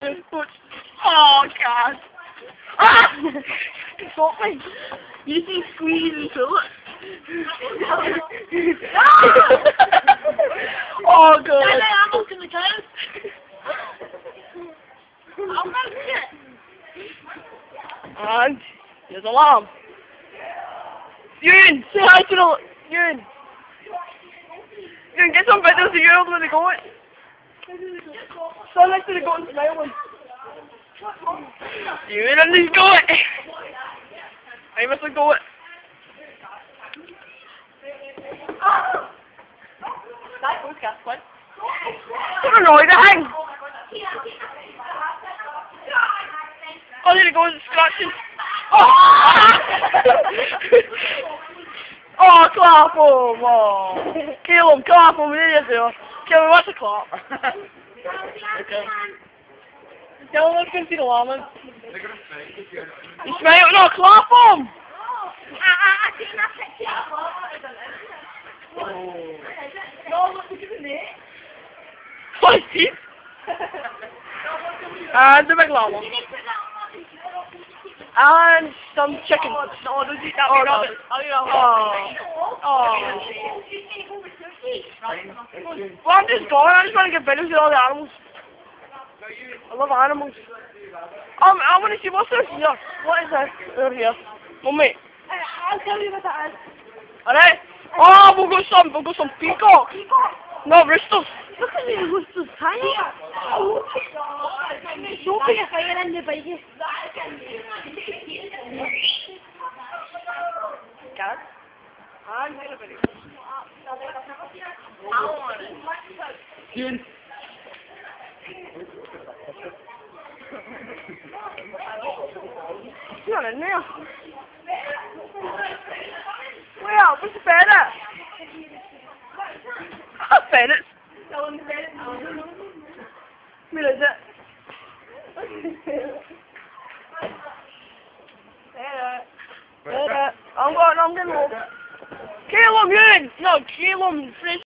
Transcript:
this foot. Oh god. Ah! Stop me. You see squeeze and pull it. Oh god. I'm not gonna go. I'm not shit. And there's alarm. Ewan, say hi to the Ewan. Ewan, get some pictures of Ewan with the goat. Stand next to the goat and smile one. Ewan and his goat. I must have goat. What a noise, the hang. Oh, there it goes, scratching. Oh, oh clap him! Oh. Caleb, clap him, there you go. Caleb, what's a clap? Okay. Caleb, let's go see the llama. You smile? No, clap him! I think that's it. No, look at the net. What is this? And the big llama. And some chicken. No, don't eat that. Oh, no. Oh. Well, I'm just going. I just want to get videos of all the animals. I love animals. I want to see what's this here. What is this over here? Mummy. I'll tell you what that is. Alright. Oh, we'll go some peacock. No, roosters. Look at me, roosters tiny. Don't put your finger in the bike. Got it? I'm here to video. Ewan. He's not in there. Where? Where's the bed at? I fed it. Where is it? There. I'm getting home. Caleb, you in? No, Caleb,